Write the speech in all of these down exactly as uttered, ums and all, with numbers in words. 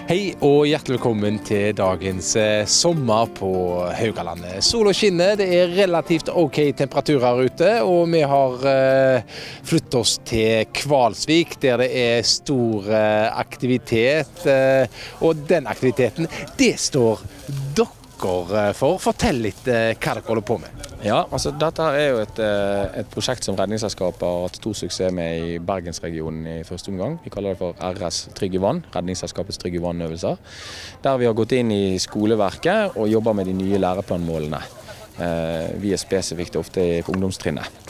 Hei og hjertelig velkommen til dagens eh, sommer på Haugalandet. Sol og skinner, det er relativt ok temperaturer ute, og vi har eh, flyttet oss til Kvalsvik, der det er stor eh, aktivitet. Eh, og den aktiviteten, det står dere for. Fortell litt eh, hva dere holder på med. Ja, altså dette er jo et, et prosjekt som Redningsselskapet har hatt stor suksess med i Bergensregionen i første omgang. Vi kaller det for R S Trygge Vann, Redningsselskapets Trygge Vann-øvelser. Der vi har gått inn i skoleverket og jobber med de nye læreplanmålene. Vi er spesifikt ofte på ungdomstrinnet.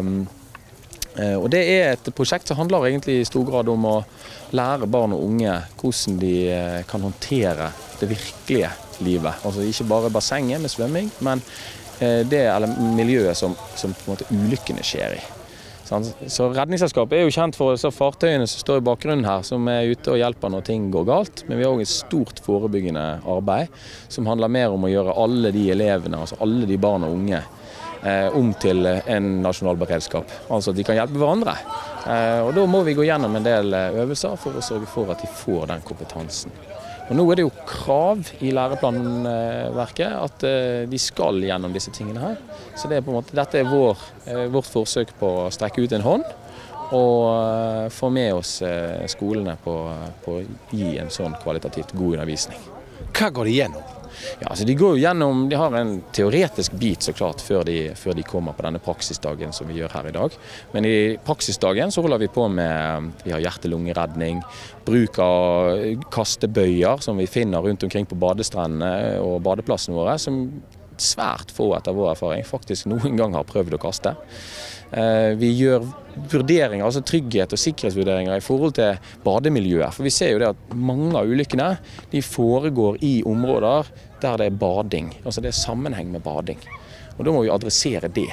Og det er et prosjekt som handler egentlig i stor grad om å lære barn og unge hvordan de kan håndtere det virkelige livet. Altså ikke bare bassenget med svømming, men det er miljøet som, som på en måte ulykkene skjer i. Så Redningsselskapet er jo kjent for disse fartøyene som står i bakgrunnen her, som er ute og hjelper når ting går galt. Men vi har også et stort forebyggende arbeid som handler mer om å gjøre alle de elevene, altså alle de barn og unge, eh, om til en nasjonal beredskap. Altså at de kan hjelpe hverandre. Eh, og da må vi gå gjennom en del øvelser for å sørge for at de får den kompetansen. Og nå er det jo krav i læreplanverket at de skal gjennom disse tingene her. Så det er på en måte, dette er vår, vårt forsøk på å strekke ut en hånd og få med oss skolene på, på å gi en sånn kvalitativt god undervisning. Hva går de gjennom? Ja, altså de går jo gjennom, de har en teoretisk bit så klart før de, før de kommer på denne praksisdagen som vi gjør her i dag. Men i praksisdagen så holder vi på med, vi har hjerte-lungeredning, bruk av kastebøyer som vi finner rundt omkring på badestrendene og badeplassene våre, som svært få etter vår erfaring faktisk noen gang har prøvd å kaste. Vi gjør vurderinger, altså trygghet og sikkerhetsvurderinger i forhold til bademiljøet. For vi ser jo det at mange av ulykkene de foregår i områder der det er bading. Altså det er sammenheng med bading. Og da må vi adressere det.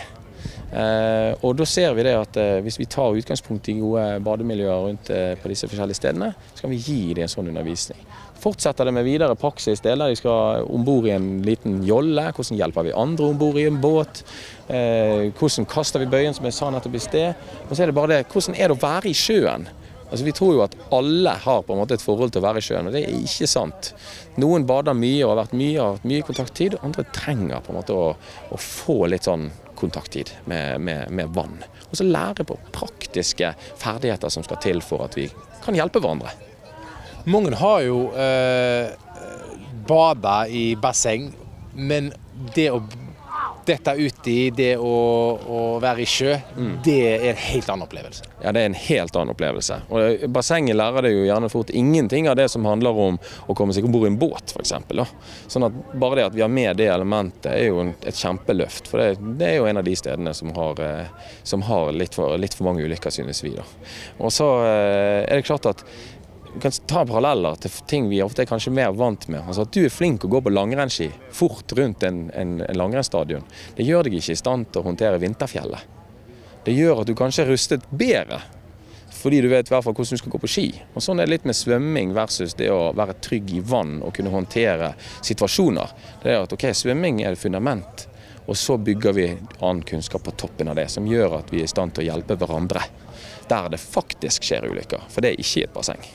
Og da ser vi det at hvis vi tar utgangspunkt i gode bademiljøer rundt på disse forskjellige stedene, så kan vi gi det en sånn undervisning. Fortsetter det med videre praksis, der de skal ombord i en liten jolle, hvordan hjelper vi andre ombord i en båt, eh, hvordan kaster vi bøyen som jeg sa nettopp i sted, og så er det bare det, hvordan er det å være i sjøen? Altså vi tror jo at alle har på en måte et forhold til å være i sjøen, og det er ikke sant. Noen bader mye og har vært mye, har vært mye kontakttid, og andre trenger på en måte å, å få litt sånn kontakttid med, med, med vann. Og så lære på praktiske ferdigheter som skal til for at vi kan hjelpe hverandre. Mange har jo eh, badet i basseng, men det å dette ute i, det å, å være i sjø, mm. det er en helt annen opplevelse. Ja, det er en helt annen opplevelse. Og bassenget lærer det jo gjerne fort ingenting av det som handler om å komme seg ombord i en båt, for eksempel. Sånn at bare det at vi har med det elementet er jo et kjempeløft, for det, det er jo en av de stedene som har, som har litt, for, litt for mange ulykker, synes vi. Da. Og så er det klart at du kan ta paralleller til ting vi ofte er kanskje mer vant med. Altså at du er flink å gå på langrennsski fort rundt en, en, en langrennsstadion. Det gjør deg ikke i stand til å håndtere vinterfjellet. Det gjør at du kanskje er rustet bedre, fordi du vet i hvert fall hvordan du skal gå på ski. Og sånn er det litt med svømming versus det å være trygg i vann og kunne håndtere situasjoner. Det er at ok, svømming er et fundament, og så bygger vi annen kunnskap på toppen av det, som gjør at vi er i stand til å hjelpe hverandre der det faktisk skjer ulykker, for det er ikke et basseng.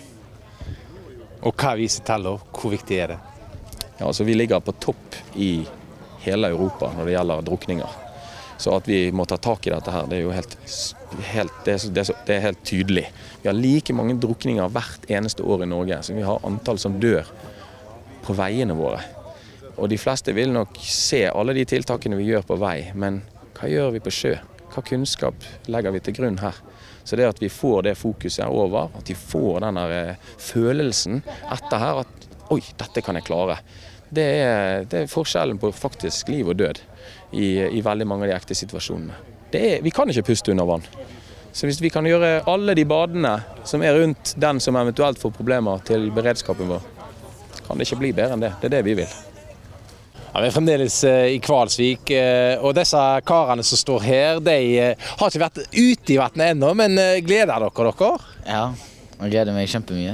Og hva viser tallet? Hvor viktig er det? Ja, altså vi ligger på topp i hele Europa når det gjelder drukninger. Så at vi må ta tak i dette her, det er jo helt, helt, det er, det er, det er helt tydelig. Vi har like mange drukninger hvert eneste år i Norge, så vi har antall som dør på veiene våre. Og de fleste vil nok se alle de tiltakene vi gjør på vei, men hva gjør vi på sjø? Hva kunnskap legger vi til grunn her? Så det at vi får det fokuset over, at de får denne følelsen etter her, at oi, dette kan jeg klare. Det er, det er forskjellen på faktisk liv og død i, i veldig mange av de ekte situasjonene. Det er, vi kan ikke puste under vann. Så hvis vi kan gjøre alle de badene som er rundt den som eventuelt får problemer til beredskapen vår, kan det ikke bli bedre enn det. Det er det vi vil. Ja, vi er fremdeles i Kvalsvik, og disse karene som står her, de har ikke vært ute i vannet ennå, men gleder dere dere? Ja, jeg gleder meg kjempemye.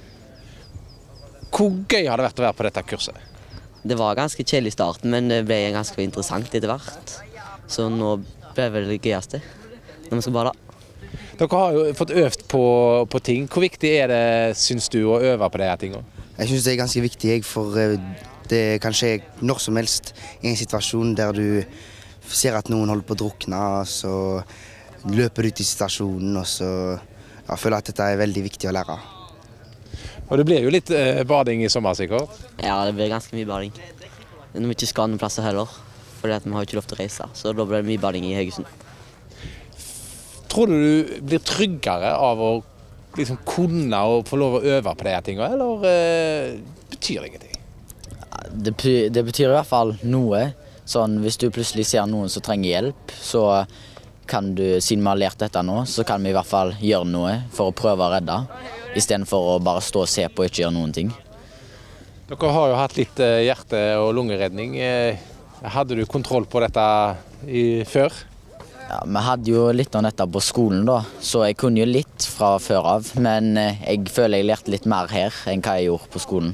Hvor gøy har det vært å være på dette kurset? Det var ganske kjedelig i starten, men det ble ganske interessant etter hvert. Så nå ble det det gøyeste, når vi skal bade. Dere har jo fått øvd på, på ting. Hvor viktig er det, synes du, å øve på disse tingene? Jeg synes det er ganske viktig, for det kan skje når som helst i en situasjon der du ser at noen holder på å drukne, så løper du ut i situasjonen, og så jeg føler at dette er veldig viktig å lære. Og det blir jo litt eh, bading i sommer, sikkert? Ja, det blir ganske mye bading. Når vi ikke skal andre plasser heller, fordi at vi har ikke lov til å reise, så da blir det mye bading i Haugesund. Tror du du blir tryggere av å liksom kunne og få lov å øve på de tingene, eller eh, betyr det ingenting? Det, det betyr i hvert fall noe. Sånn, hvis du plutselig ser noen som trenger hjelp, så kan du, siden vi har lært dette nå, så kan vi i hvert fall gjøre noe for å prøve å redde, i stedet for å bare stå og se på og ikke gjøre noen ting. Dere har jo hatt litt hjerte- og lungeredning. Hadde du kontroll på dette i, før? Ja, vi hadde jo litt av dette på skolen da, så jeg kunne jo litt fra før av, men jeg føler jeg lærte litt mer her enn hva jeg gjorde på skolen.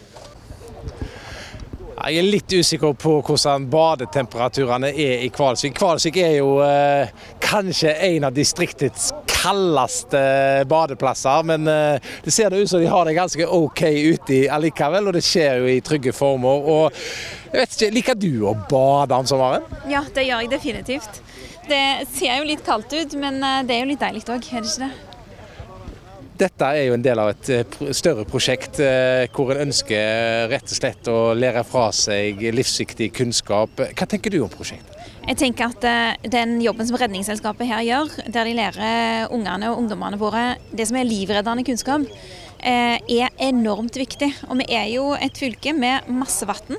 Jeg er litt usikker på hvordan badetemperaturene er i Kvalsvik. Kvalsvik er jo eh, kanskje en av distriktets kaldeste badeplasser, men eh, det ser det ut som de har det ganske ok ute allikevel, og det skjer jo i trygge former. Og jeg vet ikke, liker du å bade om sommeren? Ja, det gjør jeg definitivt. Det ser jo litt kaldt ut, men det er jo litt deilig også, er det ikke det? Dette er jo en del av et større prosjekt hvor en ønsker rett og slett å lære fra seg livsviktig kunnskap. Hva tenker du om prosjektet? Jeg tenker at den jobben som Redningsselskapet her gjør, der de lærer ungene og ungdommene våre det som er livreddende kunnskap, er enormt viktig. Og vi er jo et fylke med masse vann,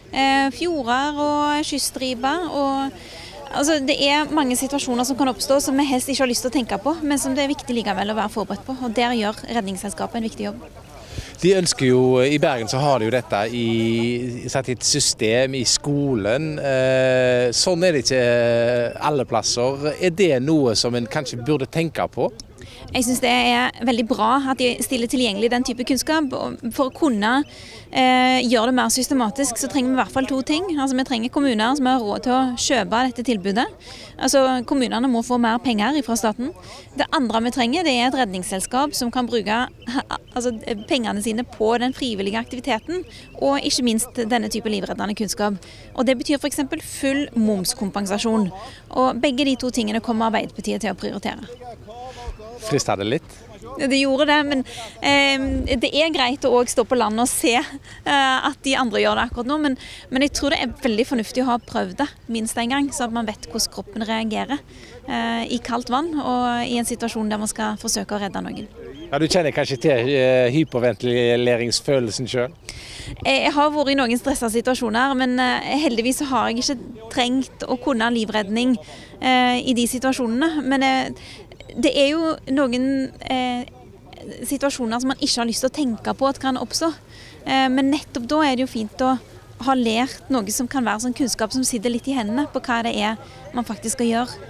fjorder og kyststriper og Altså, det er mange situasjoner som kan oppstå som vi helst ikke har lyst til å tenke på, men som det er viktig likevel å være forberedt på, og der gjør Redningsselskapet en viktig jobb. De ønsker jo, I Bergen så har de jo dette i, satt i et system i skolen. Eh, sånn er det ikke alle plasser. Er det noe som en kanskje burde tenke på? Jeg synes det er veldig bra at de stiller tilgjengelig den type kunnskap. For å kunne eh, gjøre det mer systematisk, så trenger vi i hvert fall to ting. Altså, vi trenger kommuner som har råd til å kjøpe dette tilbudet. Altså, kommunene må få mer penger fra staten. Det andre vi trenger, det er et redningsselskap som kan bruke altså, pengene sine på den frivillige aktiviteten, og ikke minst denne type livreddende kunnskap. Og det betyr for eksempel full momskompensasjon. Og begge de to tingene kommer Arbeiderpartiet til å prioritere. Frister det litt? Det gjorde det, men eh, det er greit å også stå på land og se eh, at de andre gjør det akkurat nå, men, men jeg tror det er veldig fornuftig å ha prøvd det minst en gang, så at man vet hvordan kroppen reagerer eh, i kaldt vann og i en situasjon der man skal forsøke å redde noen. Ja, du kjenner kanskje til eh, hyperventileringsfølelsen selv? Jeg har vært i noen stresset situasjoner, men eh, heldigvis har jeg ikke trengt å kunne livredning eh, i de situasjonene, men eh, det er jo noen eh, situasjoner som man ikke har lyst til å tenke på at kan oppstå. Eh, men nettopp da er det jo fint å ha lært noe som kan være sånn kunnskap som sitter litt i hendene på hva det er man faktisk skal gjøre.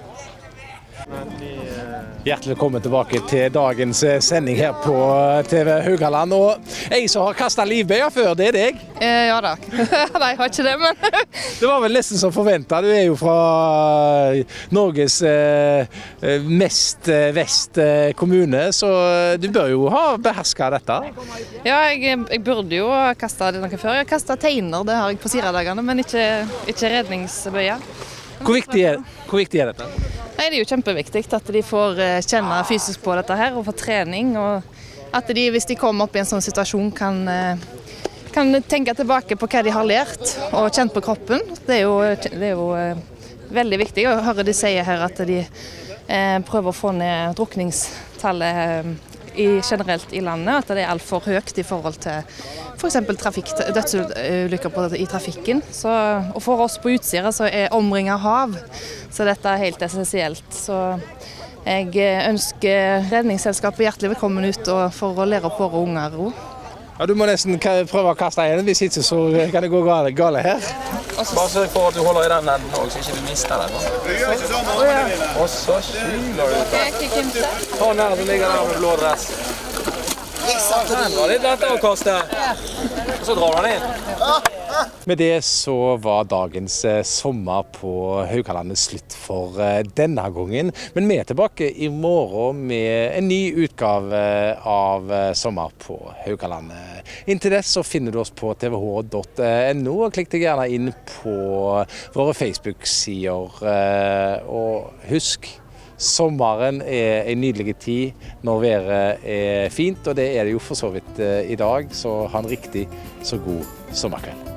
Hjertelig velkommen tilbake til dagens sending her på T V Haugaland. Og jeg som har kastet livbøyer før, det er deg? Eh, ja da. Nei, jeg har ikke det, men... Det var vel nesten som forventet. Du er jo fra Norges eh, mest vest kommune, så du bør jo ha behersket dette. Ja, jeg, jeg burde jo ha kastet det noe før. Jeg har kastet teiner, det har jeg på siradagene, men ikke, ikke redningsbøyer. Hvor viktig er, hvor viktig er dette? Nei, det er jo kjempeviktig at de får kjenne fysisk på dette her, og få trening, og at de, hvis de kommer opp i en sånn situasjon, kan, kan tenke tilbake på hva de har lært, og kjent på kroppen. Det er jo, det er jo veldig viktig. Jeg hører de sier her at de eh, prøver å få ned drukningstallet eh, i, generelt i landet, at det er alt for høyt i forhold til for eksempel trafikk, dødsulykker i trafikken. Så, og for oss på Utsira så er omringet hav, så dette er helt essensielt. Så jeg ønsker Redningsselskapet hjertelig velkommen ut og for å lære opp våre unger ro. Ja, du må nesten prøve å kaste en, hvis ikke så kan det gå gale, gale her. Bare sørg for at du holder i den enden også, så ikke du mister den. Og så kyler du. Ta den her som ligger der med blå dress. Den var litt lettere å kaste. Og så drar du den inn. Med det så var dagens sommer på Haugalandet slutt for denne gangen. Men vi er tilbake i morgen med en ny utgave av Sommer på Haugalandet. Inntil det så finner du oss på t v h punktum n o, og klikk deg gjerne inn på våre Facebook-sider. Og husk, sommeren er en nydelig tid når været er fint, og det er det jo for så vidt i dag, så ha en riktig så god sommerkveld.